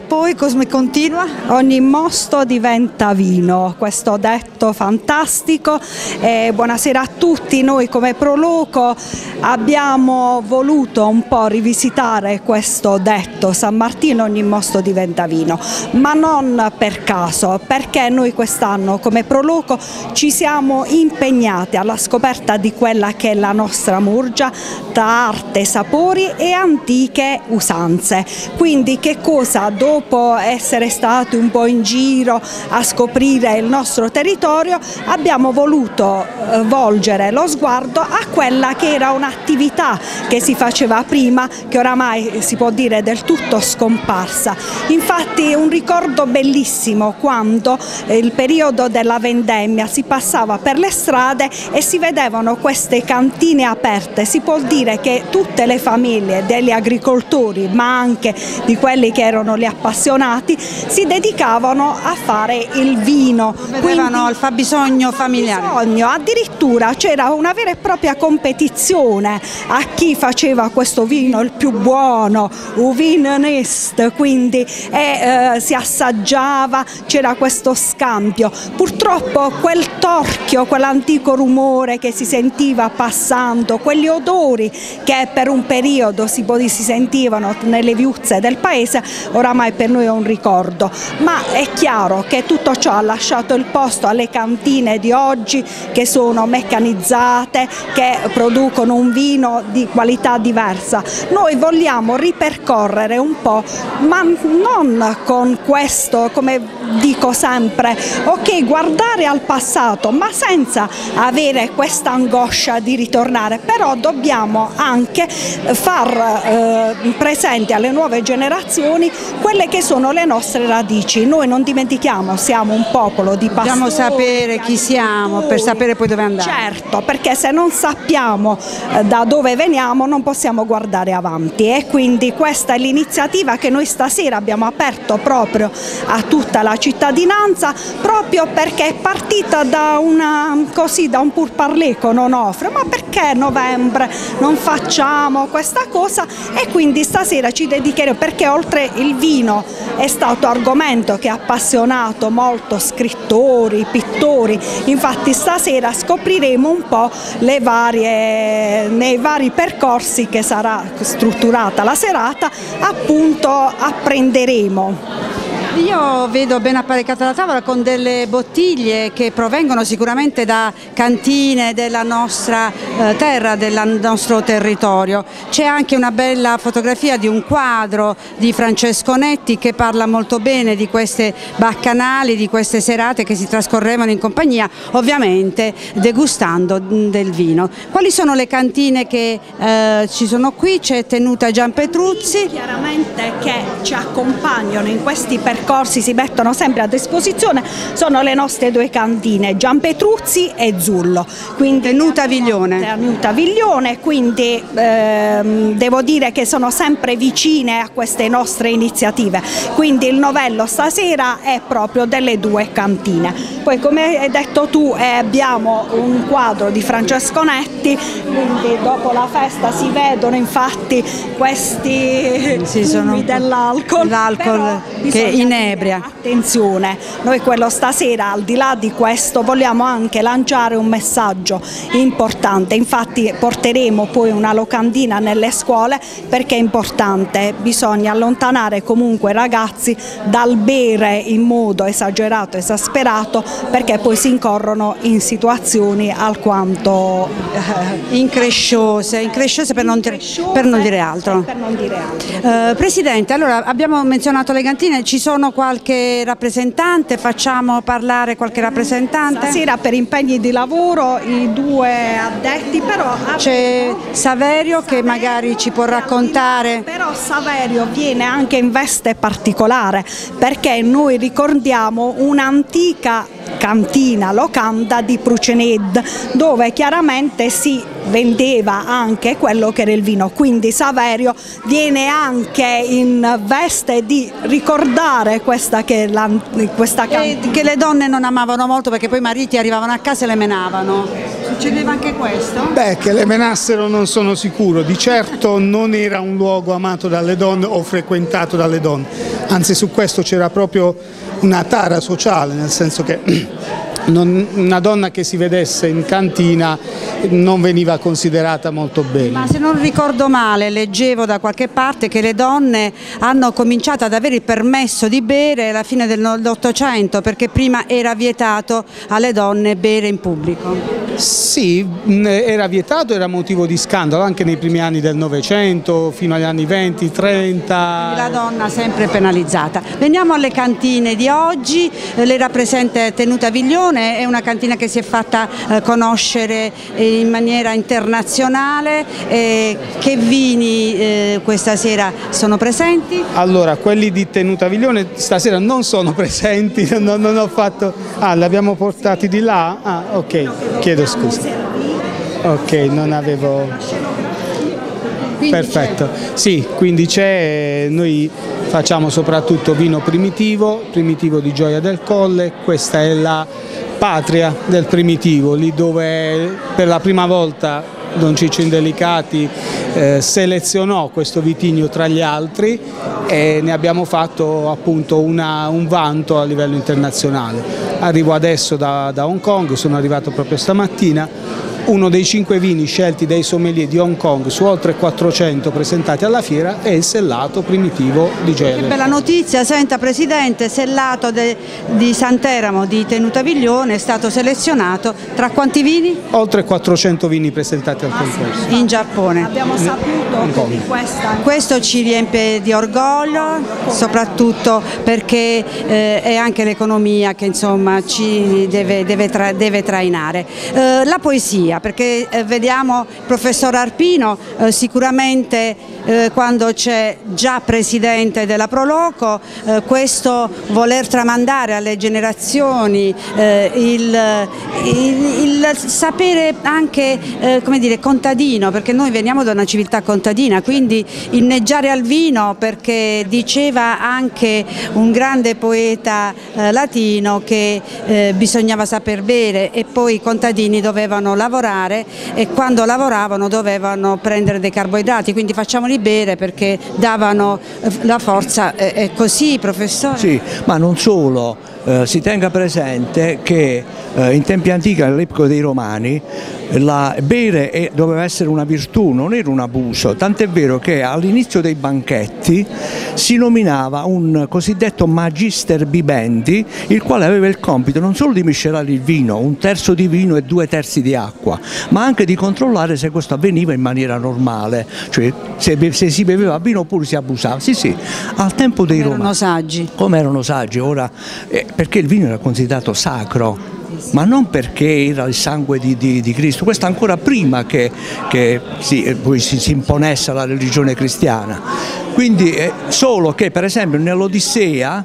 poi come continua? Ogni mosto diventa vino, questo detto fantastico. Buonasera a tutti, noi come Proloco abbiamo voluto un po' rivisitare questo detto, San Martino ogni mosto diventa vino, ma non per caso, perché noi quest'anno come Proloco ci siamo impegnati alla scoperta di quella che è la nostra Murgia tra arte, sapori e antiche usanze. Quindi che cosa, dopo essere stati un po' in giro a scoprire il nostro territorio, abbiamo voluto volgere lo sguardo a quella che era un'attività che si faceva prima, che oramai si può dire del tutto scomparsa. Infatti un ricordo bellissimo quando il periodo della vendemmia si passava per le strade e si vedevano queste cantine aperte. Si può dire che tutte le famiglie degli agricoltori, ma anche di quelli che erano gli appassionati, si dedicavano a fare il vino. Vedevano al fabbisogno familiare. Addirittura c'era una vera e propria competizione a chi faceva questo vino il più buono, un vino onest, quindi si assaggiava, c'era questo scambio. Purtroppo quel torchio, quell'antico rumore che si sentiva passando, quegli odori che per un periodo si sentivano nelle viuzze del paese, oramai per noi è un ricordo, ma è chiaro che tutto ciò ha lasciato il posto alle cantine di oggi, che sono meccanizzate, che producono un vino di qualità diversa. Noi vogliamo ripercorrere un po', ma non con questo, come dico sempre, ok, guardare al passato, ma senza avere questa angoscia di ritornare, però dobbiamo anche far presenti alle nuove generazioni quelle che sono le nostre radici. Noi non dimentichiamo, siamo un popolo di pastori. Dobbiamo sapere chi siamo per sapere poi dove andare. Certo, perché se non sappiamo da dove veniamo non possiamo guardare avanti, e quindi questa è l'iniziativa che noi stasera abbiamo aperto proprio a tutta la cittadinanza, proprio perché è partita da un pourparlers con Onofre, ma perché novembre non facciamo questa cosa, e quindi stasera ci dedicheremo, perché oltre il vino è stato argomento che ha appassionato molto scrittori, pittori, infatti stasera scopriremo un po' nei vari percorsi che sarà strutturata la serata, appunto apprenderemo. Io vedo ben apparecchiata la tavola con delle bottiglie che provengono sicuramente da cantine della nostra terra, del nostro territorio. C'è anche una bella fotografia di un quadro di Francesco Netti che parla molto bene di queste baccanali, di queste serate che si trascorrevano in compagnia, ovviamente degustando del vino. Quali sono le cantine che ci sono qui? C'è Tenuta Gianpetruzzi. Chiaramente che ci accompagnano in questi percorsi, si mettono sempre a disposizione, sono le nostre due cantine, Gianpetruzzi e Zullo. Quindi Tenuta Viglione, quindi devo dire che sono sempre vicine a queste nostre iniziative, quindi il novello stasera è proprio delle due cantine. Poi, come hai detto tu, abbiamo un quadro di Francesco Netti, quindi dopo la festa si vedono infatti questi fumi dell'alcol, che inebria. Attenzione, noi quello stasera, al di là di questo, vogliamo anche lanciare un messaggio importante, infatti porteremo poi una locandina nelle scuole, perché è importante, bisogna allontanare comunque i ragazzi dal bere in modo esagerato, esasperato, perché poi si incorrono in situazioni alquanto incresciose per non dire altro. Presidente, allora abbiamo menzionato le cantine, ci sono qualche rappresentante, facciamo parlare qualche rappresentante? Stasera per impegni di lavoro i due addetti, però c'è Saverio che magari ci può raccontare. Però Saverio viene anche in veste particolare, perché noi ricordiamo un'antica cantina, locanda di Prucened, dove chiaramente si vendeva anche quello che era il vino, quindi Saverio viene anche in veste di ricordare questa cantina. Che le donne non amavano molto, perché poi i mariti arrivavano a casa e le menavano. Succedeva anche questo? Beh, che le menassero non sono sicuro, di certo non era un luogo amato dalle donne o frequentato dalle donne, anzi su questo c'era proprio una tara sociale, nel senso che una donna che si vedesse in cantina non veniva considerata molto bene. Ma se non ricordo male, leggevo da qualche parte che le donne hanno cominciato ad avere il permesso di bere alla fine dell'Ottocento, perché prima era vietato alle donne bere in pubblico. Sì, era vietato, era motivo di scandalo anche nei primi anni del Novecento, fino agli anni 20, 30. La donna sempre penalizzata. Veniamo alle cantine di oggi, lei rappresenta Tenuta Viglione, è una cantina che si è fatta conoscere in maniera internazionale. Che vini questa sera sono presenti? Allora, quelli di Tenuta Viglione stasera non sono presenti, non ho fatto... Ah, li abbiamo portati di là? Ah, ok, chiedo scusa. Ok, non avevo... Perfetto, sì, quindi c'è, noi facciamo soprattutto vino primitivo di Gioia del Colle, questa è la patria del primitivo, lì dove per la prima volta Don Ciccio Indelicati selezionò questo vitigno tra gli altri e ne abbiamo fatto appunto un vanto a livello internazionale. Arrivo adesso da Hong Kong, sono arrivato proprio stamattina. Uno dei 5 vini scelti dai sommelier di Hong Kong su oltre 400 presentati alla fiera è il sellato primitivo di Gioia del Colle. Che bella notizia, senta Presidente, sellato di Santeramo di Tenuta Viglione è stato selezionato tra quanti vini? Oltre 400 vini presentati al concorso. In Giappone. Abbiamo saputo di questa. Questo ci riempie di orgoglio, soprattutto perché è anche l'economia che insomma ci deve trainare. La poesia, perché vediamo il professor Arpino sicuramente quando c'è già presidente della Proloco, questo voler tramandare alle generazioni il sapere anche come dire, contadino, perché noi veniamo da una civiltà contadina, quindi inneggiare al vino, perché diceva anche un grande poeta latino che bisognava saper bere e poi i contadini dovevano lavorare e quando lavoravano dovevano prendere dei carboidrati, quindi facciamoli bere perché davano la forza. È così, professore? Sì, ma non solo. Si tenga presente che in tempi antichi, all'epoca dei Romani, bere doveva essere una virtù, non era un abuso, tant'è vero che all'inizio dei banchetti si nominava un cosiddetto magister bibendi, il quale aveva il compito non solo di miscelare il vino, 1/3 di vino e 2/3 di acqua, ma anche di controllare se questo avveniva in maniera normale, cioè se si beveva vino oppure si abusava. Sì, sì, al tempo dei Romani. Erano saggi. Come erano saggi, ora, perché il vino era considerato sacro. Ma non perché era il sangue di Cristo, questo ancora prima che poi si imponesse la religione cristiana. Quindi solo che per esempio nell'Odissea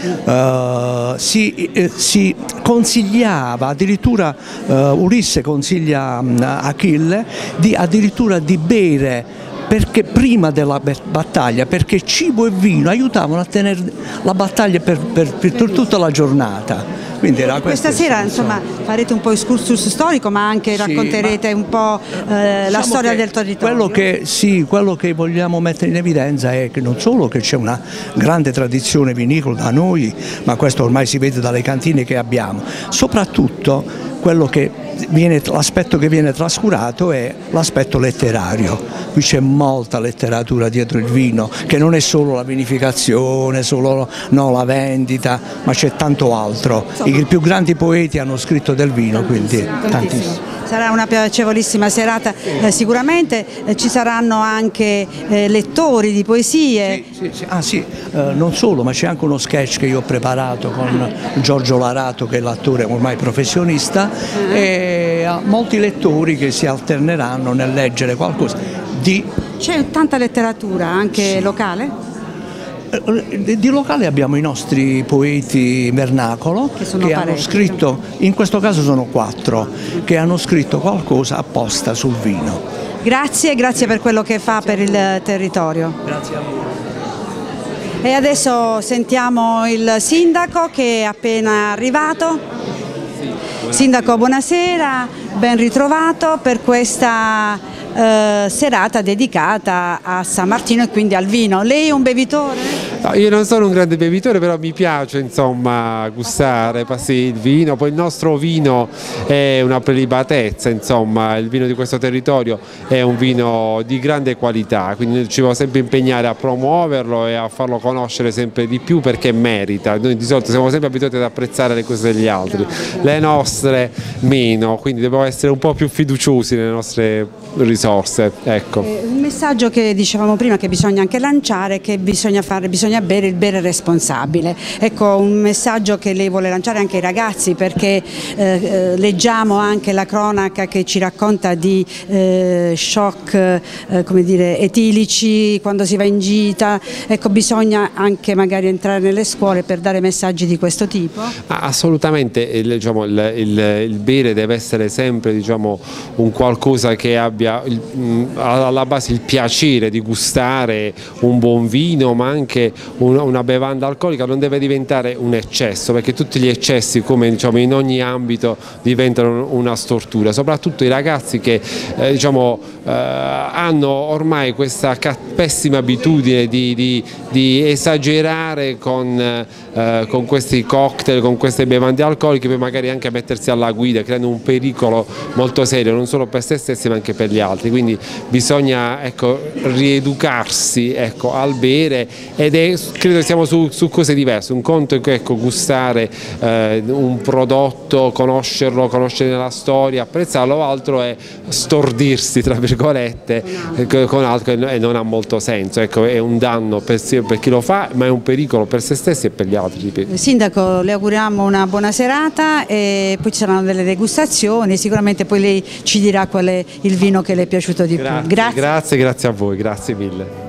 si consigliava, addirittura Ulisse consiglia a Achille addirittura di bere perché prima della battaglia, perché cibo e vino aiutavano a tenere la battaglia per tutta la giornata. Quindi era questa sera insomma farete un po' excursus storico, ma anche racconterete un po' la storia del territorio. Quello che vogliamo mettere in evidenza è che non solo che c'è una grande tradizione vinicola da noi, ma questo ormai si vede dalle cantine che abbiamo, soprattutto l'aspetto che viene trascurato è l'aspetto letterario. Qui c'è molta letteratura dietro il vino, che non è solo la vinificazione, solo la vendita, ma c'è tanto altro. I più grandi poeti hanno scritto del vino, quindi tantissimo. Sarà una piacevolissima serata, sicuramente ci saranno anche lettori di poesie. Sì. Non solo, ma c'è anche uno sketch che io ho preparato con Giorgio Larato, che è l'attore ormai professionista, e molti lettori che si alterneranno nel leggere qualcosa di... C'è tanta letteratura anche locale? Di locale abbiamo i nostri poeti vernacolo che hanno scritto, in questo caso sono 4, che hanno scritto qualcosa apposta sul vino. Grazie per quello che fa per il territorio. Grazie a voi. E adesso sentiamo il sindaco che è appena arrivato. Sindaco, buonasera. ben ritrovato per questa serata dedicata a San Martino e quindi al vino. Lei è un bevitore? No, io non sono un grande bevitore, però mi piace insomma gustare il vino. Poi il nostro vino è una prelibatezza, insomma il vino di questo territorio è un vino di grande qualità, quindi ci dobbiamo sempre impegnare a promuoverlo e a farlo conoscere sempre di più, perché merita. Noi di solito siamo sempre abituati ad apprezzare le cose degli altri, le nostre meno, quindi dobbiamo essere un po' più fiduciosi nelle nostre risorse. Ecco. Un messaggio che dicevamo prima che bisogna anche lanciare, che bisogna bere il bere responsabile. Ecco, un messaggio che lei vuole lanciare anche ai ragazzi, perché leggiamo anche la cronaca che ci racconta di shock come dire, etilici quando si va in gita. Ecco, bisogna anche magari entrare nelle scuole per dare messaggi di questo tipo? Assolutamente, diciamo, il bere deve essere sempre, diciamo, un qualcosa che abbia alla base il piacere di gustare un buon vino, ma anche una bevanda alcolica non deve diventare un eccesso, perché tutti gli eccessi, come diciamo in ogni ambito, diventano una stortura, soprattutto i ragazzi che diciamo, hanno ormai questa pessima abitudine di esagerare con questi cocktail, con queste bevande alcoliche, per magari anche mettersi alla guida, creando un pericolo molto serio non solo per se stessi ma anche per gli altri. Quindi bisogna, ecco, rieducarsi, ecco, al bere, ed credo che siamo su cose diverse. Un conto è, ecco, gustare un prodotto, conoscerlo, conoscere la storia, apprezzarlo, altro è stordirsi tra virgolette con alcol, e non ha molto senso, ecco, è un danno per chi lo fa, ma è un pericolo per se stessi e per gli altri. Sindaco, le auguriamo una buona serata e poi ci saranno delle degustazioni, sicuramente poi lei ci dirà qual è il vino che le è piaciuto di più. Grazie a voi, grazie mille.